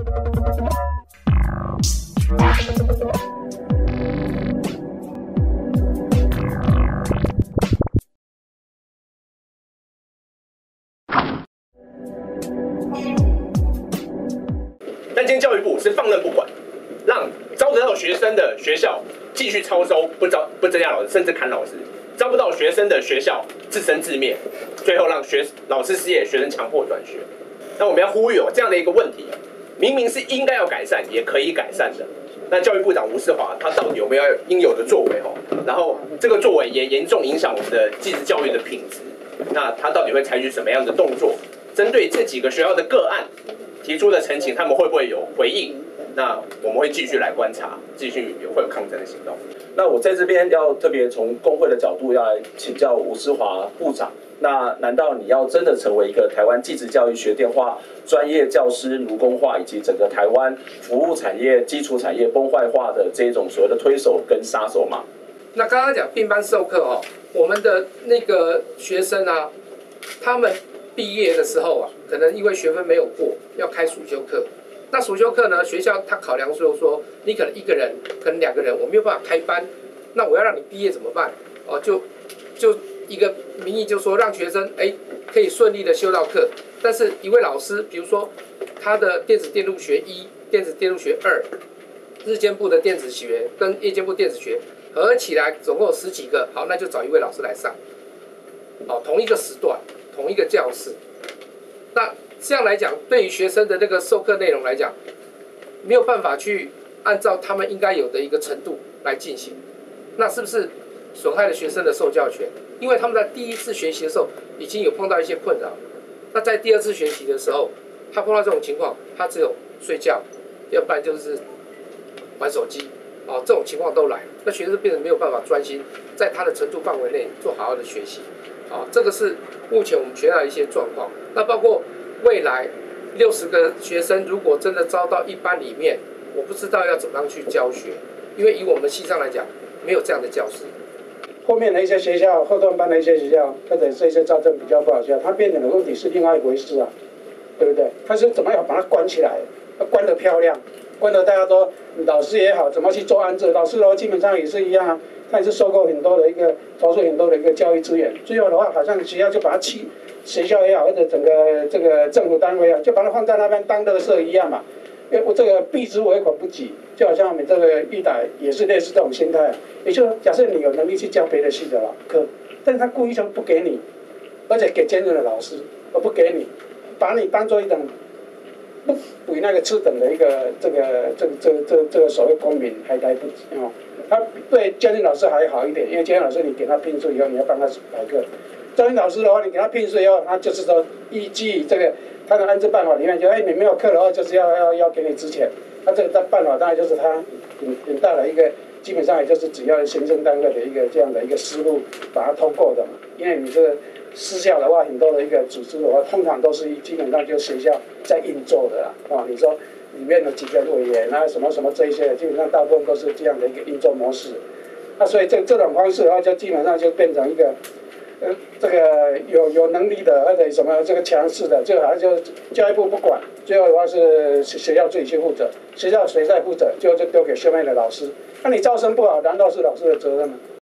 但今天教育部是放任不管，让招得到学生的学校继续超收，不增加老师，甚至砍老师；招不到学生的学校自生自灭，最后让老师失业，学生强迫转学。那我们要呼吁这样的一个问题，明明是应该要改善，也可以改善的。那教育部长吴世华他到底有没有应有的作为？然后这个作为也严重影响我们的技职教育的品质。那他到底会采取什么样的动作？针对这几个学校的个案提出的陈情，他们会不会有回应？那我们会继续来观察，继续会有抗争的行动。 那我在这边要特别从工会的角度要来请教吴世华部长。那难道你要真的成为一个台湾技职教育学电化、专业教师奴工化，以及整个台湾服务产业、基础产业崩坏化的这种所谓的推手跟杀手吗？ 那刚刚讲并班授课我们的那个学生啊，他们毕业的时候啊，可能因为学分没有过，要开暑修课。那暑修课呢，学校他考量说你可能一个人，可能2个人，我没有办法开班，那我要让你毕业怎么办？就一个名义就说让学生可以顺利的修到课，但是一位老师，比如说他的电子电路学1、电子电路学2、日间部的电子学跟夜间部电子学合起来总共有10几个，好，那就找一位老师来上，同一个时段，同一个教室。那这样来讲，对于学生的那个授课内容来讲，没有办法去按照他们应该有的一个程度来进行，那是不是损害了学生的受教权？因为他们在第一次学习的时候已经有碰到一些困扰，那在第2次学习的时候，他碰到这种情况，他只有睡觉，要不然就是玩手机，这种情况都来了，那学生变成没有办法专心在他的程度范围内做好好的学习，这个是目前我们学校的一些状况。那包括未来60个学生如果真的招到一班里面，我不知道要怎么样去教学，因为以我们系上来讲，没有这样的教师。 后面的一些学校，后段班的一些学校，或者这些招生比较不好学校，它变成的问题是另外一回事啊，对不对？它是怎么样把它关起来，关得漂亮，关得大家都老师也好，怎么去做安置？老师的话基本上也是一样啊，他也是收购很多的投入很多的一个教育资源，最后的话好像学校就把它学校也好，或者整个这个政府单位啊，就把它放在那边当垃圾一样嘛。因为我这个避之唯恐不及，就好像我们这个育导也是类似这种心态，也就是假设你有能力去教别的系的课，但是他故意就不给你，而且给兼任的老师，而不给你，把你当做一种不比那个次等的一个这个所谓公民还来不及他对兼任老师还好一点，因为兼任老师你给他聘书以后，你要帮他排课。专业老师的话，你给他聘书以后，他就是说依据这个他的安置办法里面，就你没有课的话，就是要给你支钱。他这个办法当然就是他引到了一个基本上也就是只要行政单位的一个这样的一个思路把它通过的嘛。因为你这个私校的话，很多的一个组织的话，通常都是基本上就学校在运作的啦。你说里面的几个委员啊，什么什么这一些，基本上大部分都是这样的一个运作模式。那所以这种方式的话，就基本上就变成一个。这个有能力的或者什么这个强势的，就好像就教育部不管，最后的话是学校自己去负责，学校谁在负责，就丢给下面的老师。那你招生不好，难道是老师的责任吗？